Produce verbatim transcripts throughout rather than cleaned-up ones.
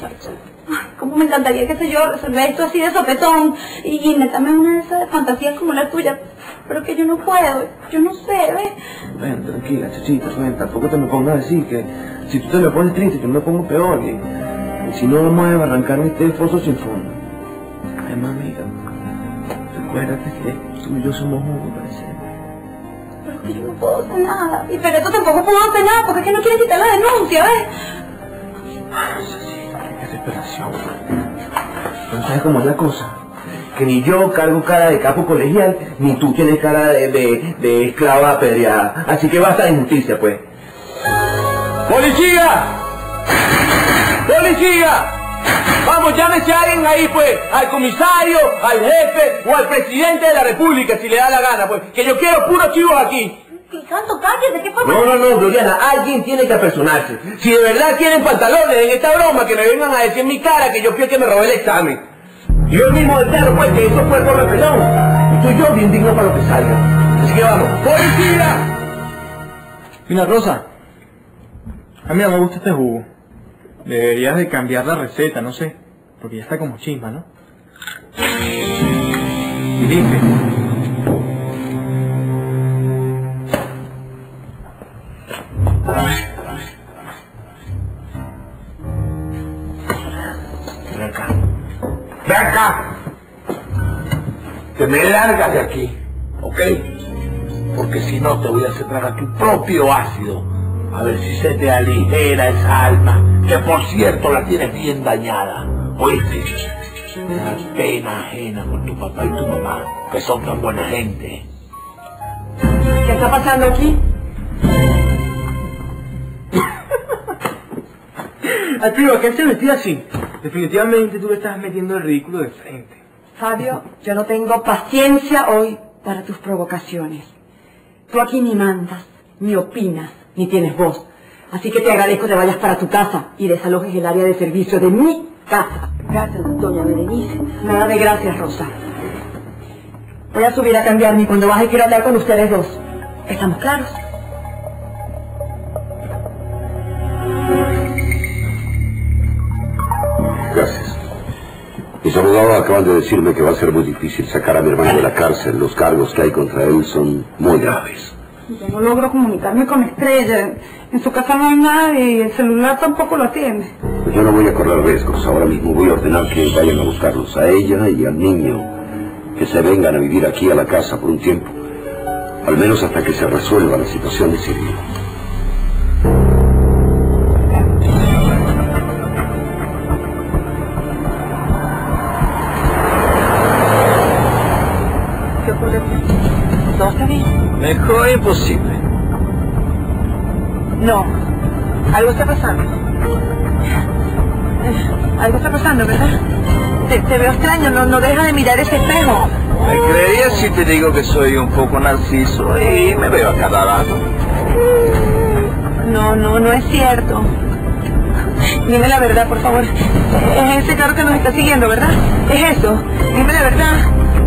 muchacha. Ay, cómo me encantaría, qué sé yo, resolver esto así de sopetón y, y meterme en una de esas fantasías como la tuya. Pero que yo no puedo, yo no sé, ¿ves? Ven, tranquila, chachita, ven, tampoco te me pongas así, que si tú te me pones triste, que me pongo peor, y, y si no vamos a arrancar este foso sin fondo. Además, mira, recuérdate que tú y yo somos uno, parece. Pero es que yo no puedo hacer nada. Y pero tú tampoco puedo hacer nada, porque es que no quieres quitar la denuncia, ¿ves? Chachita, qué desesperación. ¿No sabes cómo es la cosa? Que ni yo cargo cara de capo colegial, ni tú tienes cara de, de, de esclava apedreada. Así que basta de injusticia, pues. ¡Policía! ¡Policía! Vamos, llámese a alguien ahí, pues. Al comisario, al jefe o al presidente de la república, si le da la gana, pues. Que yo quiero puros chivos aquí. Santo, cállate, ¿qué pasa? No, no, no, Gloriana, alguien tiene que apersonarse. Si de verdad quieren pantalones en esta broma, que me vengan a decir en mi cara que yo fui el que me robé el examen. Yo mismo declaro, pues, que eso fue por repelón. Y tú y yo bien digno para lo que salga. Así que vamos. ¡Policía! Mira, Rosa, a mí no me gusta este jugo. Deberías de cambiar la receta, no sé, porque ya está como chisma, ¿no? Y dice... Ven acá. ¡Ven acá! Te me largas de aquí, ¿ok? Porque si no te voy a hacer tragar tu propio ácido. A ver si se te aligera esa alma, que por cierto la tienes bien dañada. ¿Oíste? Me da pena ajena con tu papá y tu mamá, que son tan buena gente. ¿Qué está pasando aquí? Activa, ¿qué se vestía así? Definitivamente tú le estás metiendo el ridículo de frente. Fabio, yo no tengo paciencia hoy para tus provocaciones. Tú aquí ni mandas, ni opinas, ni tienes voz. Así que te agradezco que vayas para tu casa y desalojes el área de servicio de mi casa. Gracias, doña Berenice. Nada de gracias, Rosa. Voy a subir a cambiarme y cuando baje quiero hablar con ustedes dos. ¿Estamos claros? Gracias. Mis abogados acaban de decirme que va a ser muy difícil sacar a mi hermano de la cárcel. Los cargos que hay contra él son muy graves. Yo no logro comunicarme con Estrella. En su casa no hay nadie y el celular tampoco lo atiende. Pues yo no voy a correr riesgos. Ahora mismo voy a ordenar que vayan a buscarlos a ella y al niño. Que se vengan a vivir aquí a la casa por un tiempo. Al menos hasta que se resuelva la situación de Silvio. ¿Qué ocurre? ¿Todo está bien? Mejor imposible. No. Algo está pasando. Algo está pasando, ¿verdad? Te, te veo extraño, no, no deja de mirar ese espejo. ¿Me creerías si te digo que soy un poco narciso y me veo a cada rato? No, no, no es cierto. Dime la verdad, por favor. Es ese carro que nos está siguiendo, ¿verdad? Es eso. Dime la verdad.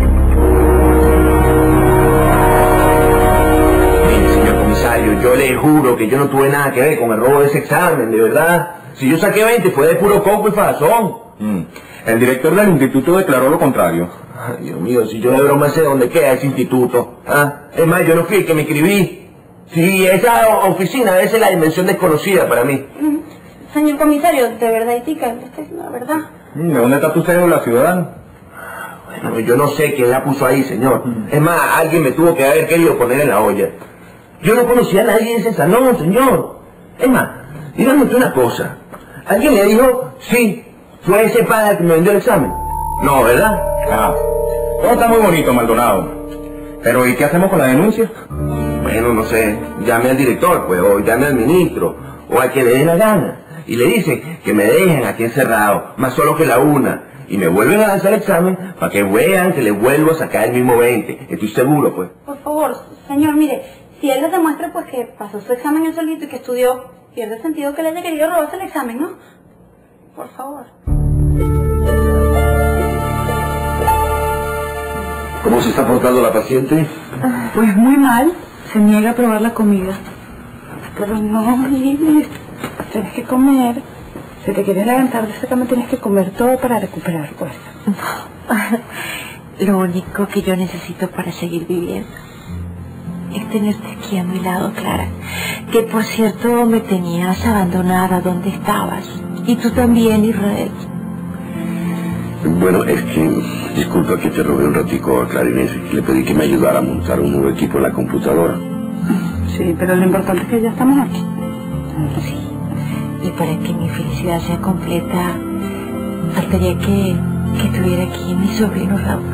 Mire, señor comisario, yo le juro que yo no tuve nada que ver con el robo de ese examen, de verdad. Si yo saqué veinte fue de puro coco y falazón. Mm. El director del instituto declaró lo contrario. Ay, Dios mío, si yo de broma sé dónde queda ese instituto. ¿Ah? Es más, yo no fui el que me inscribí. Sí, esa oficina, esa es la dimensión desconocida para mí. Señor comisario, de verdad, Itica, le estoy diciendo la verdad. ¿De dónde está tu cédula, ciudadano? Bueno, yo no sé quién la puso ahí, señor. Es más, alguien me tuvo que haber querido poner en la olla. Yo no conocía a nadie en ese salón, señor. Es más, dígame usted una cosa. ¿Alguien le dijo, sí, fue ese padre el que me vendió el examen? No, ¿verdad? Ah, todo está muy bonito, Maldonado. Pero ¿y qué hacemos con la denuncia? Bueno, no sé, llame al director, pues, o llame al ministro, o a quien le dé la gana. Y le dice que me dejen aquí encerrado, más solo que la una. Y me vuelven a lanzar el examen para que vean que le vuelvo a sacar el mismo veinte. Estoy seguro, pues. Por favor, señor, mire, si él les demuestra pues que pasó su examen él solito y que estudió, pierde sentido que le haya querido robarse el examen, ¿no? Por favor. ¿Cómo se está portando la paciente? Pues muy mal. Se niega a probar la comida. Pero no, Iris, tienes que comer. Si te quieres levantar de esa cama tienes que comer todo para recuperar fuerza. Lo único que yo necesito para seguir viviendo es tenerte aquí a mi lado, Clara. Que por cierto me tenías abandonada donde estabas. Y tú también, Israel. Bueno, es que, disculpa que te robé un ratico a Clara Inés. Le pedí que me ayudara a montar un nuevo equipo en la computadora. Sí, pero lo importante es que ya estamos aquí. Sí. Y para que mi felicidad sea completa, faltaría que, que estuviera aquí mi sobrino Raúl.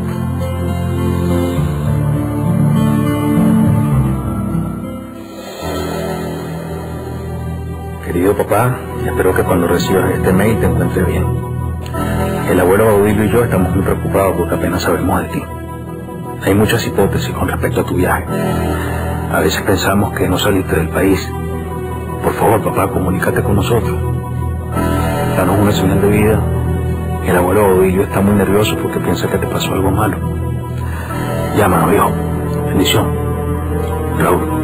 Querido papá, espero que cuando recibas este mail te encuentres bien. El abuelo Baudilio y yo estamos muy preocupados porque apenas sabemos de ti. Hay muchas hipótesis con respecto a tu viaje. A veces pensamos que no saliste del país. Por favor, papá, comunícate con nosotros. Danos una señal de vida. El abuelo Baudilio está muy nervioso porque piensa que te pasó algo malo. Llámanos, viejo. Bendición. Raúl.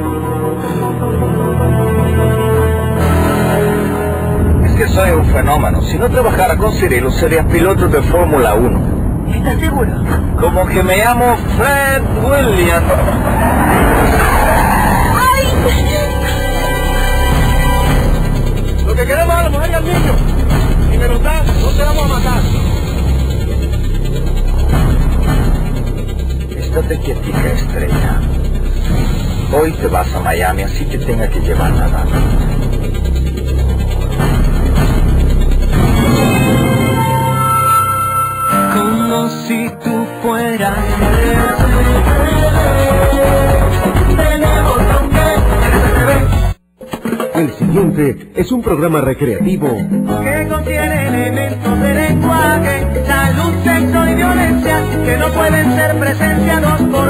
Que soy un fenómeno. Si no trabajara con Cirilo, sería piloto de Fórmula uno. ¿Estás seguro? Como que me llamo Fred Williams. ¡Ay! Lo que queremos es a la mujer y al niño. Si me lo das, no te vamos a matar. Estate quietica, estrella. Hoy te vas a Miami, así que tenga que llevar nada. Como si tú fueras El siguiente es un programa recreativo que contiene elementos de lenguaje, salud, sexo y violencia que no pueden ser presenciados por